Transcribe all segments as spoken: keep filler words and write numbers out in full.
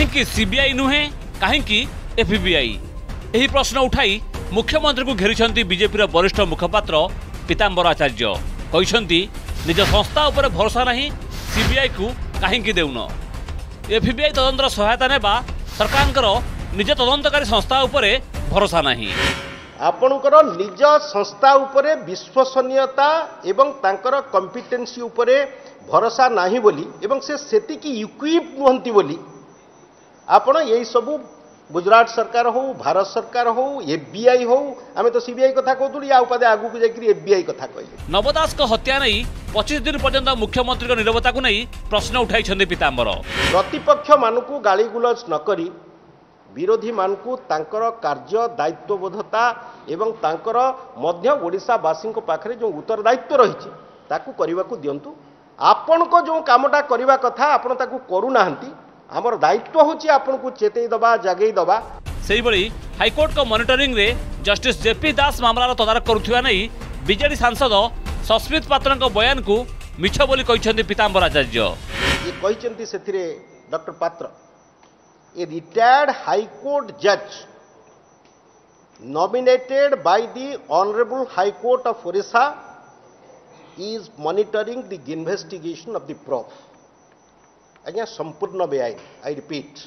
कहीं सीबीआई नुहे कहीं एफबीआई यही प्रश्न उठाई मुख्यमंत्री को घेरी बीजेपी वरिष्ठ मुखपात्र पीतांबर आचार्य कहते निज संस्था उपर भरोसा नहीं सीबीआई को कहीं देउन एफबीआई तदंतर सहायता नेबा सरकार निज तदंतकारी संस्था उपर भरोसा नहीं आपणकर निज संस्था उपरे विश्वसनीयता एवं तांकर कॉम्पिटेंसी उपरे भरोसा नहीं बोली एवं से सेतिकी इक्विप नुहंती बोली आपण यही सबू गुजरात सरकार हो भारत सरकार हो एफबीआई हो आमे तो सीबीआई कथा कहतु या उपादे आगु को जाकरी एफबीआई कथा कहले नवदास को हत्या नहीं पच्चीस दिन पर्यंत मुख्यमंत्री नीरवता को नहीं प्रश्न उठाई पीतांबर प्रतिपक्ष मानकु गाली गुलज न करी विरोधी मानकु तांकर कार्य दायित्वबोधता एवं तांकर मध्य ओडिशावासी पाखरे जो उत्तरदायित्व रही ताकू करने को दिंतु आपण को जो कामटा करवा कथा आपण ताकू करू नाहंती आमर दायित्व होची आपण को चेतई दबा जगई दबा सेही बळी हाईकोर्ट को मॉनिटरिंग रे जस्टिस जेपी दास मामलार तदारक करुथिबा नै बीजेडी सांसद सस्मित पात्रक बयान को मिछ बोली कहिसेंती पीतांबर आचार्य ये कहिसेंती सेथिरे doctor Patra a retired high court जज nominated by the Honorable High Court of Orissa is monitoring the investigation of the probe. आज्ञा संपूर्ण बेआईन आई रिपीट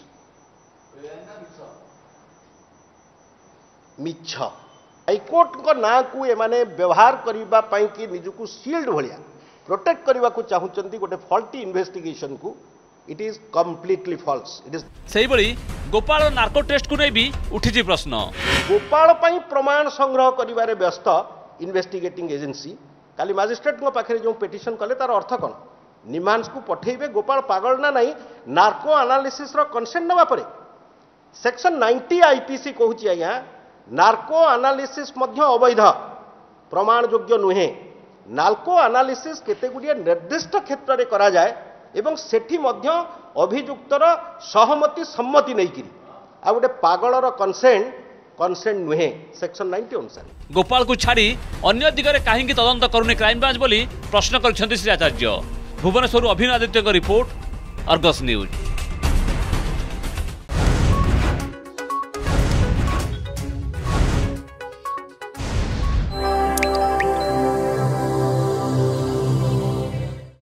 मिछ हाईकोर्ट को ना को एमाने व्यवहार करबा पई कि निजुकु शील्ड भलिया प्रोटेक्ट करबा को चाहुचंती गोटे फॉल्टी इन्वेस्टिगेशन को it is completely false it is सेही बळी गोपाल नार्को टेस्ट को नै भी उठिछि प्रश्न गोपाल पई प्रमाण संग्रह करिवारे व्यस्त इन्वेस्टिगेटिंग एजेंसी काली मजिस्ट्रेट को पाखरे जो पिटिशन कले तार अर्थ कोन निमांस को पठेबे गोपाल पागल ना नहीं नार्को एनालिसिस रो कंसेंट नबा परे सेक्शन नाइंटी आईपीसी कहूची आया नार्को एनालिसिस मध्य अवैध प्रमाण योग्य नुहे नार्को एनालिसिस केते गुडिया निर्दिष्ट क्षेत्र रे करा जाए एवं सेठी मध्य अभियुक्तर सहमति सम्मति नहीं करी आ गोटे पागलर कंसेंट कंसेंट नुहे सेक्शन नाइंटी अनुसार गोपाल को छाड़ी अन्य दिगरे काहेकि तदंत करूनी क्राइम ब्रांच बोली प्रश्न करछन्ती Shri Acharya Bhubaneswar Abhinav Aditya report Argus news.